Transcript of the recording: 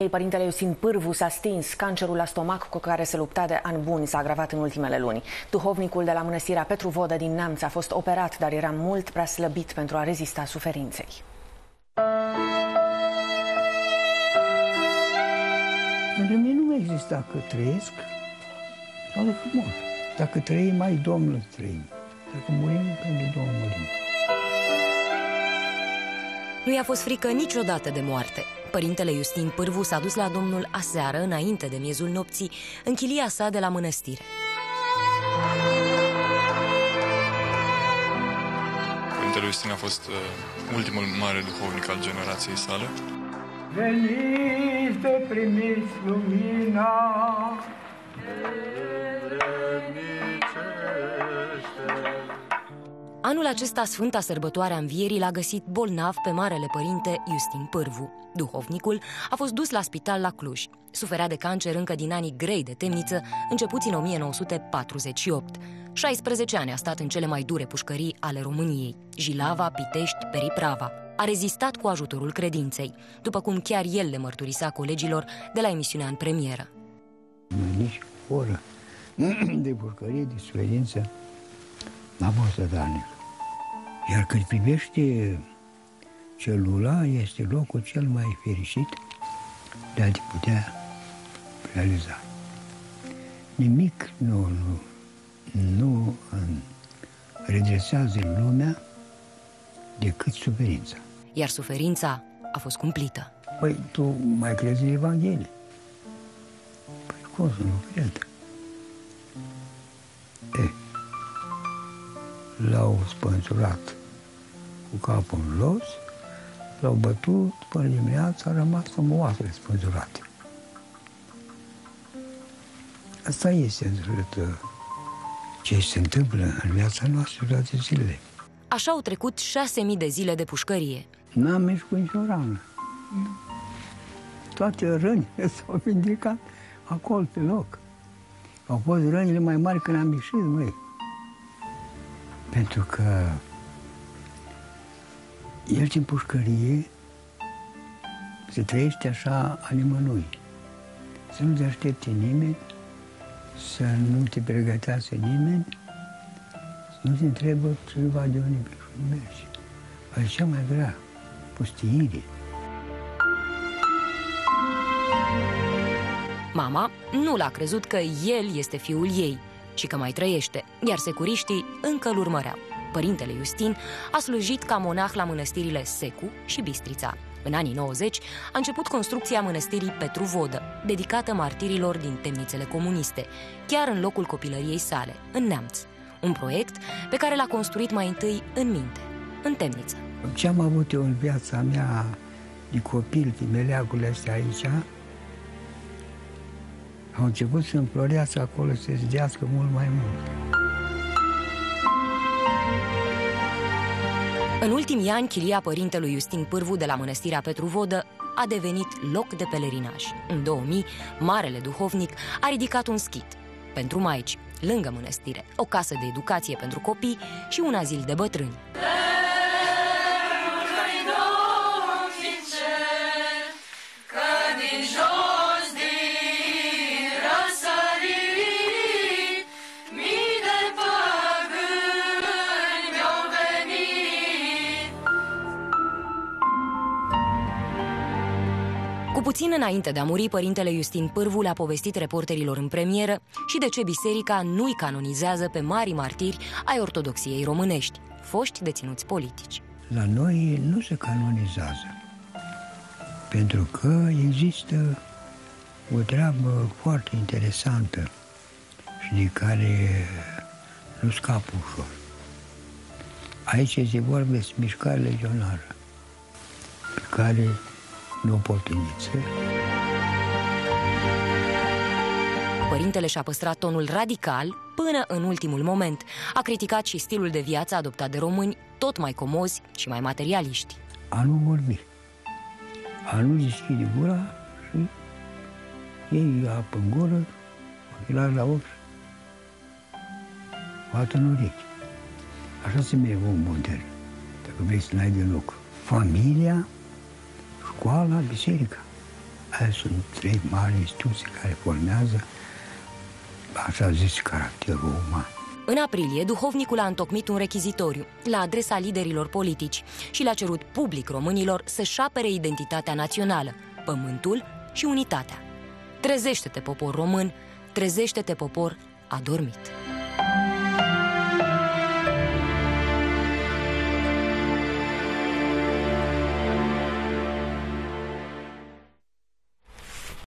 Părintele Iustin Pârvu s-a stins. Cancerul la stomac cu care se lupta de ani buni s-a agravat în ultimele luni. Duhovnicul de la mănăstirea Petru Vodă din Neamț a fost operat, dar era mult prea slăbit pentru a rezista suferinței. Pentru mine nu exista că trăiesc sau că mor. Dacă trăim, mai Domnul trăim. Dacă murim, pentru Domnul murim. Nu i-a fost frică niciodată de moarte. Părintele Iustin Pârvu s-a dus la Domnul aseară, înainte de miezul nopții, în chilia sa de la mănăstire. Părintele Iustin a fost ultimul mare duhovnic al generației sale. Veniți de primiți lumina, Anul acesta, Sfânta Sărbătoare a Învierii l-a găsit bolnav pe Marele Părinte Iustin Pârvu. Duhovnicul a fost dus la spital la Cluj. Suferea de cancer încă din anii grei de temniță, începuți în 1948. 16 ani a stat în cele mai dure pușcării ale României, Jilava, Pitești, Periprava. A rezistat cu ajutorul credinței, după cum chiar el le mărturisea colegilor de la emisiunea În Premieră. Nici o oră de pușcărie, de suferință, n-a fost zadarnic. Iar cât privește celula, este locul cel mai fericit de a te putea realiza. Nimic nu redresează lumea decât suferința. Iar suferința a fost cumplită. Păi, tu mai crezi în Evanghelie? Păi, cum să nu cred? L-au spânzurat cu capul în los, l-au bătut, până dimineața a rămas cu oasele spânzurate. Asta este ce se întâmplă în viața noastră toate zilele. Așa au trecut 6.000 de zile de pușcărie. N-am mers cu nicio rană. Toate rănile s-au vindicat acolo, pe loc. Au fost rănile mai mari când am ieșit, măi. Pentru că el din pușcărie se trăiește așa a nimănui. Să nu te aștepte nimeni, să nu te pregătească nimeni, să nu te întrebă ceva de unde mergi. Asta e cea mai grea, pustiire. Mama nu l-a crezut că el este fiul ei și că mai trăiește, iar securiștii încă îl urmăreau. Părintele Iustin a slujit ca monah la mănăstirile Secu și Bistrița. În anii 90 a început construcția mănăstirii Petru Vodă, dedicată martirilor din temnițele comuniste, chiar în locul copilăriei sale, în Neamț. Un proiect pe care l-a construit mai întâi în minte, în temniță. Ce am avut eu în viața mea de copil, din meleagurile astea aici, au început să înflorească acolo, să se zidească mult mai mult. În ultimii ani, chilia părintelui Iustin Pârvu de la mănăstirea Petru Vodă a devenit loc de pelerinaj. În 2000, marele duhovnic a ridicat un schit pentru maici, lângă mănăstire, o casă de educație pentru copii și un azil de bătrâni. Cu puțin înainte de a muri, părintele Iustin Pârvu le-a povestit reporterilor În Premieră și de ce biserica nu-i canonizează pe marii martiri ai ortodoxiei românești, foști deținuți politici. La noi nu se canonizează, pentru că există o treabă foarte interesantă și de care nu scapă ușor. Aici se vorbe despre mișcare legionară, pe care nu pot inițe. Părintele și-a păstrat tonul radical până în ultimul moment. A criticat și stilul de viață adoptat de români, tot mai comozi și mai materialiști. A nu vorbi, a nu deschide gura și iei apă în gură, ochelari la ochi, poate în urechi. Așa se merge om modern, dacă vrei să n-ai de lucru. Familia, școala, biserica. Aia sunt 3 mari instituții care formează, așa zis, caracterul uman. În aprilie, duhovnicul a întocmit un rechizitoriu la adresa liderilor politici și le-a cerut public românilor să-și apere identitatea națională, pământul și unitatea. Trezește-te, popor român, trezește-te, popor adormit!